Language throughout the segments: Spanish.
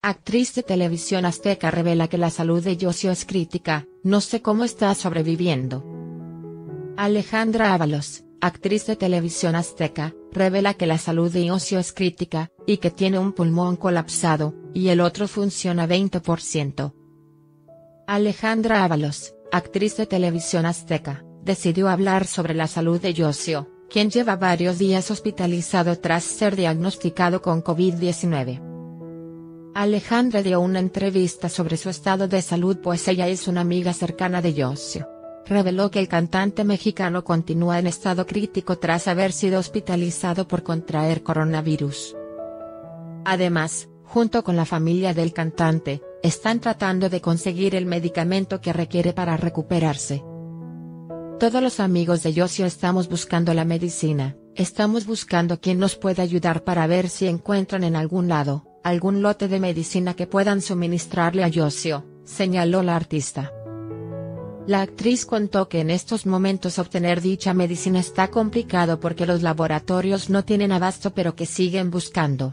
Actriz de Televisión Azteca revela que la salud de Yocio es crítica, no sé cómo está sobreviviendo. Alejandra Ábalos, actriz de Televisión Azteca, revela que la salud de Yocio es crítica, y que tiene un pulmón colapsado, y el otro funciona 20%. Alejandra Ábalos, actriz de Televisión Azteca, decidió hablar sobre la salud de Yocio, quien lleva varios días hospitalizado tras ser diagnosticado con COVID-19. Alejandra dio una entrevista sobre su estado de salud pues ella es una amiga cercana de Yocio. Reveló que el cantante mexicano continúa en estado crítico tras haber sido hospitalizado por contraer coronavirus. Además, junto con la familia del cantante, están tratando de conseguir el medicamento que requiere para recuperarse. Todos los amigos de Yocio estamos buscando la medicina, estamos buscando quien nos pueda ayudar para ver si encuentran en algún lado algún lote de medicina que puedan suministrarle a Yocio, señaló la artista. La actriz contó que en estos momentos obtener dicha medicina está complicado porque los laboratorios no tienen abasto pero que siguen buscando.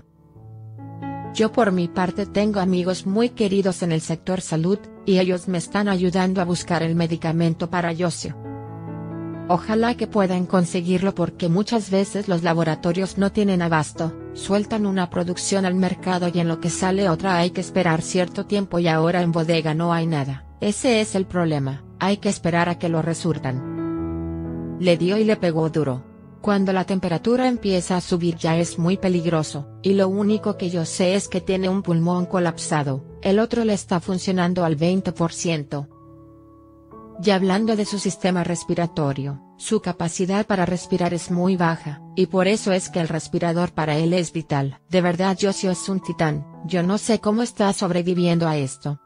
Yo por mi parte tengo amigos muy queridos en el sector salud, y ellos me están ayudando a buscar el medicamento para Yocio. Ojalá que puedan conseguirlo porque muchas veces los laboratorios no tienen abasto, sueltan una producción al mercado y en lo que sale otra hay que esperar cierto tiempo y ahora en bodega no hay nada, ese es el problema, hay que esperar a que lo resurtan. Le dio y le pegó duro. Cuando la temperatura empieza a subir ya es muy peligroso, y lo único que yo sé es que tiene un pulmón colapsado, el otro le está funcionando al 20%. Y hablando de su sistema respiratorio, su capacidad para respirar es muy baja, y por eso es que el respirador para él es vital. De verdad Yocio es un titán, yo no sé cómo está sobreviviendo a esto.